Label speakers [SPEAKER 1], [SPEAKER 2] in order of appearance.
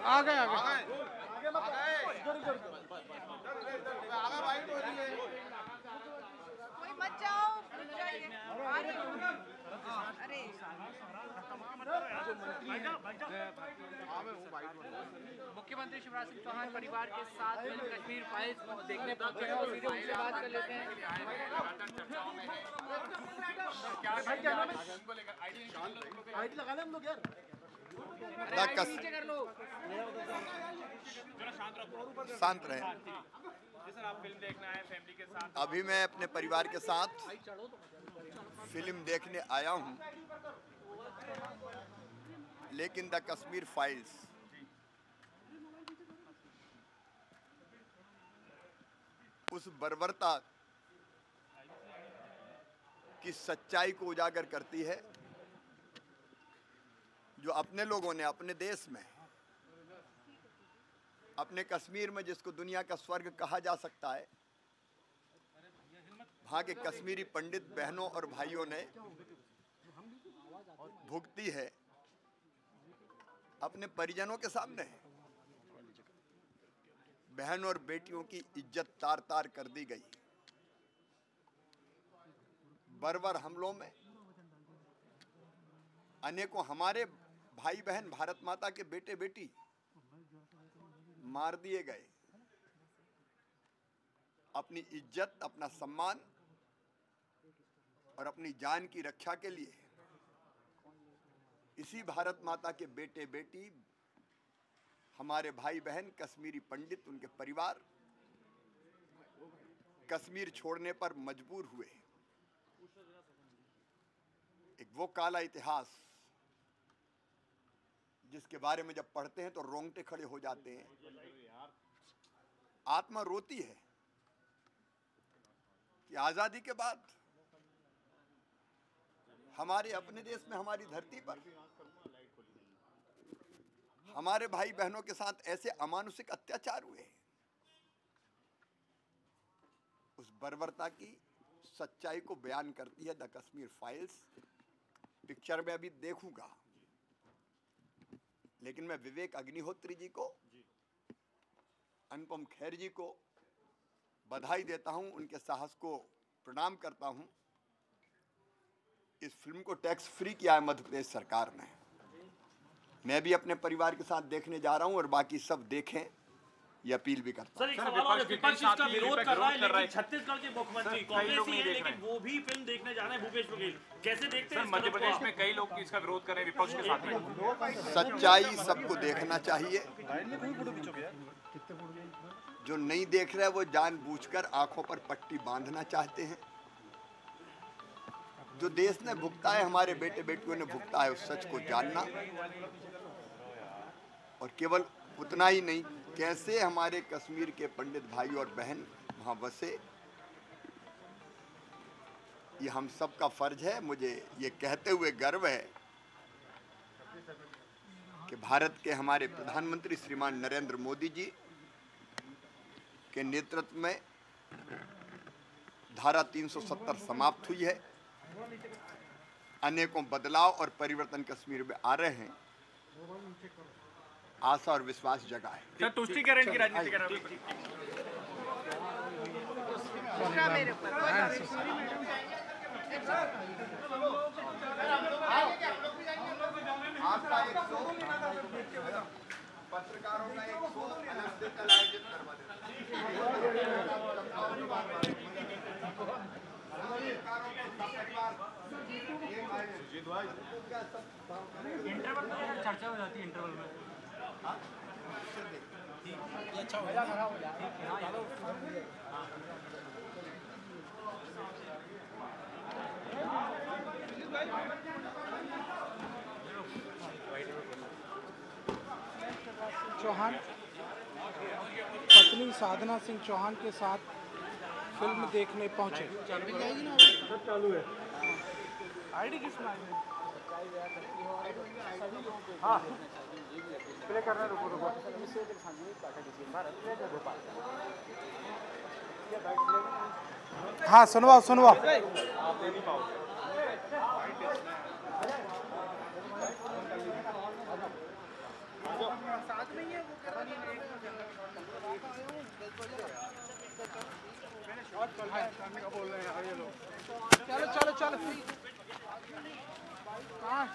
[SPEAKER 1] आ गए आ गए
[SPEAKER 2] कोई मत जाओ, अरे
[SPEAKER 1] मुख्यमंत्री शिवराज सिंह चौहान परिवार के साथ फिल्म कश्मीर फाइल्स देखने पहुंचे हैं और सीधे उनसे बात कर लेते हैं।
[SPEAKER 3] आईडी लगा ले हम लोग यार।
[SPEAKER 1] नीचे कर लो।
[SPEAKER 4] शांत रहे।
[SPEAKER 5] आप फिल्म देखना है फैमिली के साथ?
[SPEAKER 4] अभी मैं अपने परिवार के साथ फिल्म देखने आया हूं, लेकिन द कश्मीर फाइल्स उस बर्बरता की सच्चाई को उजागर करती है जो अपने लोगों ने अपने देश में, अपने कश्मीर में, जिसको दुनिया का स्वर्ग कहा जा सकता है, वहाँ के कश्मीरी पंडित बहनों और भाइयों ने भुगती है अपने परिजनों के सामने। बहन और बेटियों की इज्जत तार तार कर दी गई। बर्बर हमलों में अनेकों हमारे भाई बहन, भारत माता के बेटे बेटी मार दिए गए। अपनी इज्जत, अपना सम्मान और अपनी जान की रक्षा के लिए इसी भारत माता के बेटे बेटी, हमारे भाई बहन, कश्मीरी पंडित, उनके परिवार कश्मीर छोड़ने पर मजबूर हुए। एक वो काला इतिहास जिसके बारे में जब पढ़ते हैं तो रोंगटे खड़े हो जाते हैं, आत्मा रोती है कि आजादी के बाद हमारे अपने देश में, हमारी धरती पर हमारे भाई बहनों के साथ ऐसे अमानुषिक अत्याचार हुए। उस बर्बरता की सच्चाई को बयान करती है द कश्मीर फाइल्स। पिक्चर में अभी देखूंगा, लेकिन मैं विवेक अग्निहोत्री जी को, अनुपम खेर जी को बधाई देता हूं, उनके साहस को प्रणाम करता हूं। इस फिल्म को टैक्स फ्री किया है मध्य प्रदेश सरकार ने। मैं भी अपने परिवार के साथ देखने जा रहा हूं और बाकी सब देखें, ये अपील भी करता हूं।
[SPEAKER 5] सर, एक सवाल और है, विपक्ष इसका विरोध कर रहा है, लेकिन छत्तीसगढ़ के मुख्यमंत्री कांग्रेस ही है, लेकिन वो भी फिल्म देखने जा रहे हैं। भूपेश बघेल कैसे देखते हैं? मध्य प्रदेश में कई लोग इसका विरोध कर रहे हैं विपक्ष के साथ में।
[SPEAKER 4] सच्चाई सबको देखना चाहिए। जो नहीं देख रहे वो जानबूझकर आंखों पर पट्टी बांधना चाहते हैं। जो देश ने भुगता है, हमारे बेटे बेटियों ने भुगता है, उस सच को जानना, और केवल उतना ही नहीं, कैसे हमारे कश्मीर के पंडित भाई और बहन वहाँ बसे, ये हम सब का फर्ज है। मुझे ये कहते हुए गर्व है कि भारत के हमारे प्रधानमंत्री श्रीमान नरेंद्र मोदी जी के नेतृत्व में धारा 370 समाप्त हुई है। अनेकों बदलाव और परिवर्तन कश्मीर में आ रहे हैं। आशा और विश्वास जगा है।
[SPEAKER 5] सर, तुष्टिकरण की राजनीति कर रहे हैं।
[SPEAKER 2] मेरे ऊपर
[SPEAKER 4] आपका एक शो, पत्रकारों का एक शो आयोजित करवा देते
[SPEAKER 3] इंटरवल में चर्चा हो जाती है, इंटरवल में अच्छा हो जाएगा।
[SPEAKER 6] चौहान पत्नी साधना सिंह चौहान के साथ फिल्म देखने पहुंचे।
[SPEAKER 3] चालू है।
[SPEAKER 6] आईडी किसमें आई है?
[SPEAKER 3] हाँ प्ले कर रहे हैं, रुको रुको।
[SPEAKER 6] हाँ सुनवाओ सुनवाओ।
[SPEAKER 5] आप दे नहीं पाओगे।
[SPEAKER 6] चलो चलो चलो कहाँ